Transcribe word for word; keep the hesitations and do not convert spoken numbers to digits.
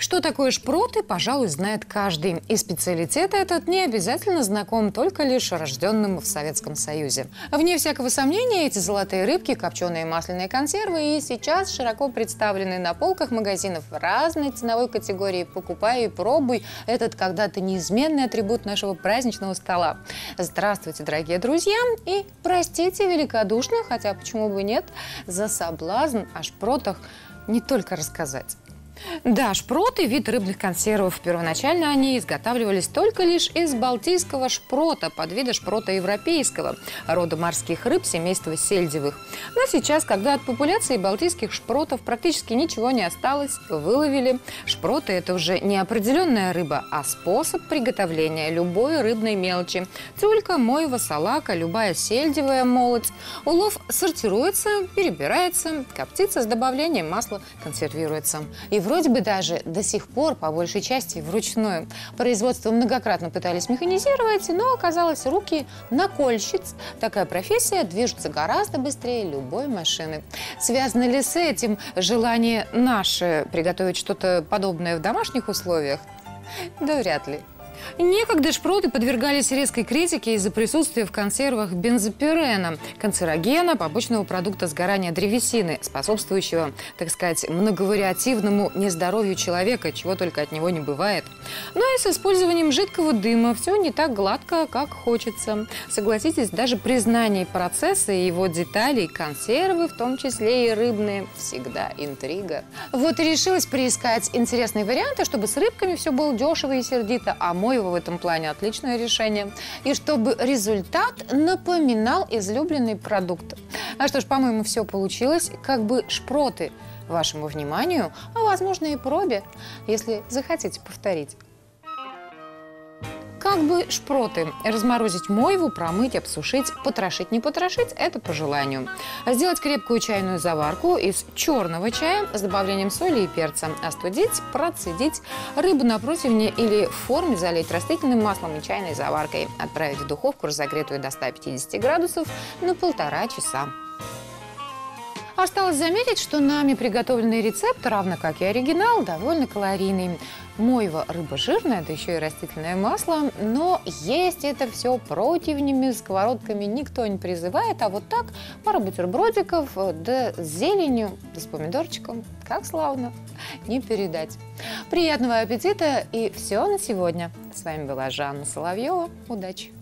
Что такое шпроты, пожалуй, знает каждый. И специалитет этот не обязательно знаком только лишь рожденным в Советском Союзе. Вне всякого сомнения, эти золотые рыбки, копченые масляные консервы и сейчас широко представлены на полках магазинов разной ценовой категории. Покупай и пробуй этот когда-то неизменный атрибут нашего праздничного стола. Здравствуйте, дорогие друзья, и простите великодушно, хотя почему бы нет, за соблазн о шпротах не только рассказать. Да, шпроты – вид рыбных консервов. Первоначально они изготавливались только лишь из балтийского шпрота, подвида шпрота европейского, рода морских рыб семейства сельдевых. Но сейчас, когда от популяции балтийских шпротов практически ничего не осталось, выловили. Шпроты – это уже не определенная рыба, а способ приготовления любой рыбной мелочи. Тюлька, мойва, салака, любая сельдевая молоть. Улов сортируется, перебирается, коптится с добавлением масла, консервируется. И вроде бы даже до сих пор, по большей части, вручную. Производство многократно пытались механизировать, но оказалось, руки накольщиц. Такая профессия движется гораздо быстрее любой машины. Связано ли с этим желание наше приготовить что-то подобное в домашних условиях? Да вряд ли. Некогда шпроты подвергались резкой критике из-за присутствия в консервах бензопирена, канцерогена, побочного продукта сгорания древесины, способствующего, так сказать, многовариативному нездоровью человека, чего только от него не бывает. Но и с использованием жидкого дыма все не так гладко, как хочется. Согласитесь, даже признание процесса и его деталей, консервы, в том числе и рыбные, всегда интрига. Вот и решилась приискать интересные варианты, чтобы с рыбками все было дешево и сердито, а мой в этом плане отличное решение. И чтобы результат напоминал излюбленный продукт. А что ж, по-моему, все получилось. Как бы шпроты вашему вниманию, а возможно и пробе, если захотите повторить. Как бы шпроты. Разморозить мойву, промыть, обсушить, потрошить, не потрошить – это по желанию. Сделать крепкую чайную заварку из черного чая с добавлением соли и перца. Остудить, процедить. Рыбу на противне или в форме залить растительным маслом и чайной заваркой. Отправить в духовку, разогретую до ста пятидесяти градусов, на полтора часа. Осталось заметить, что нами приготовленный рецепт, равно как и оригинал, довольно калорийный. Мойва – рыба жирная, да еще и растительное масло. Но есть это все противнями, сковородками никто не призывает. А вот так пара бутербродиков, да с зеленью, да с помидорчиком. Как славно, не передать. Приятного аппетита и все на сегодня. С вами была Жанна Соловьева. Удачи!